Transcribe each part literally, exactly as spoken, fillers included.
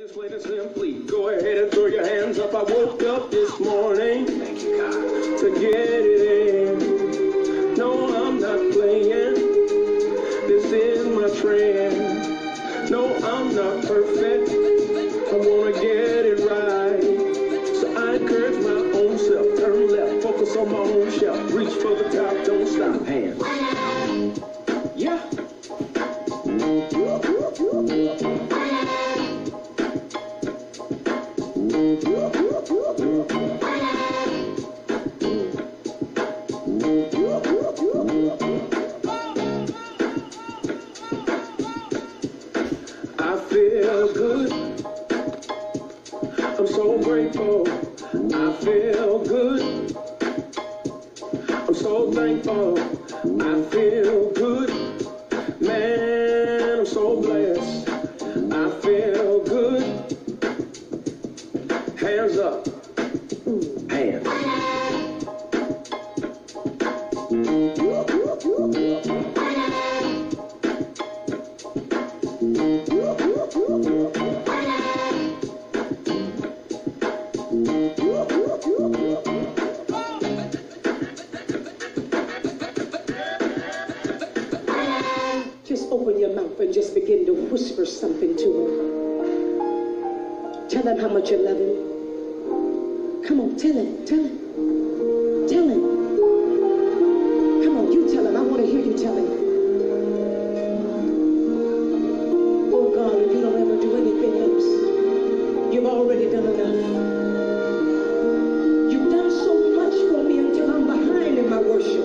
Just plain and simply, go ahead and throw your hands up. I woke up this morning Thank you, God. To get it in. No, I'm not playing. This is my trend. No, I'm not perfect. I want to get it right. So I encourage my own self. Turn left, focus on my own shelf. Reach for the top, don't stop. Hands. Yeah. I feel good. I'm so grateful. I feel good. I'm so thankful. I feel good. Man, I'm so blessed. I feel good. Hands up. Hands. Just open your mouth and just begin to whisper something to him. Tell him how much you love him. Come on, tell him, tell him. Tell him. Come on, you tell him. I want to hear you tell him. Oh God, if you don't ever do anything else, you've already done enough. You've done so much for me until I'm behind in my worship.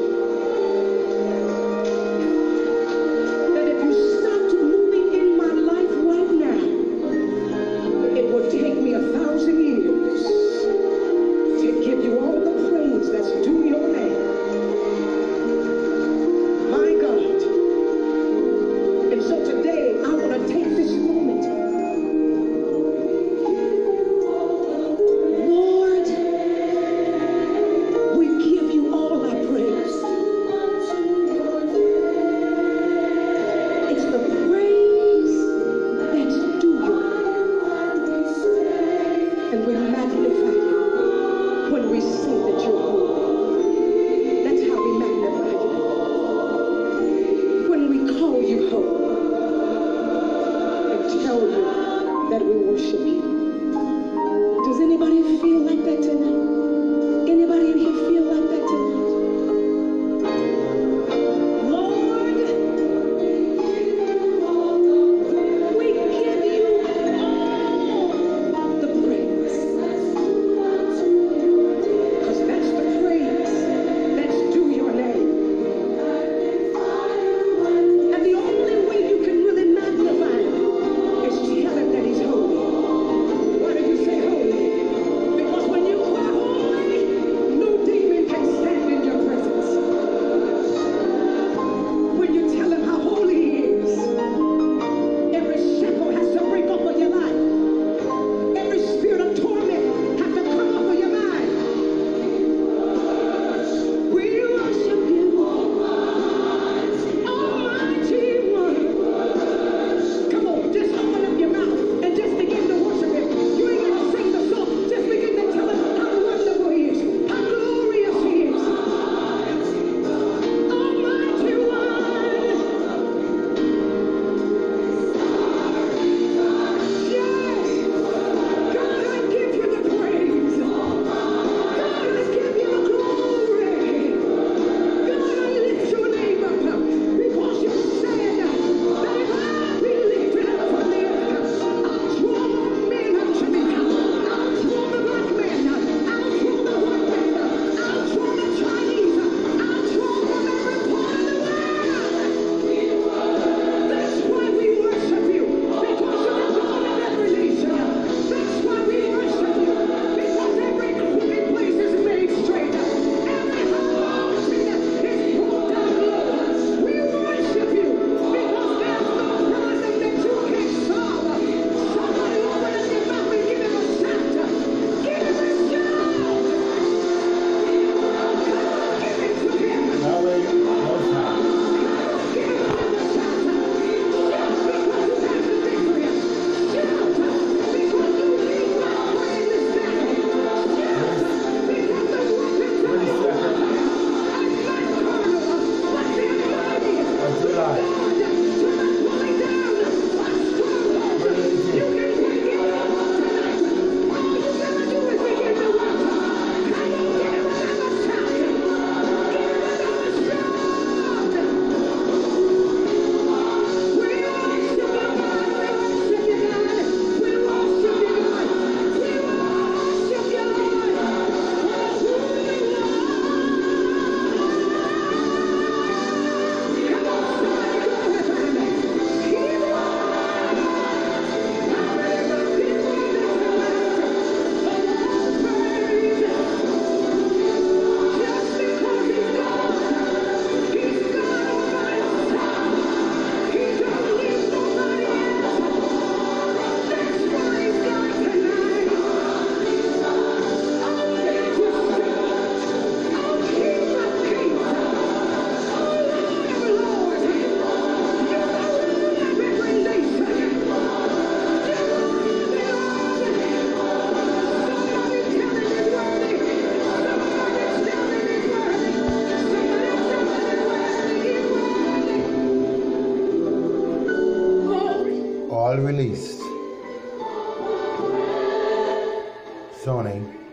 released. Sony.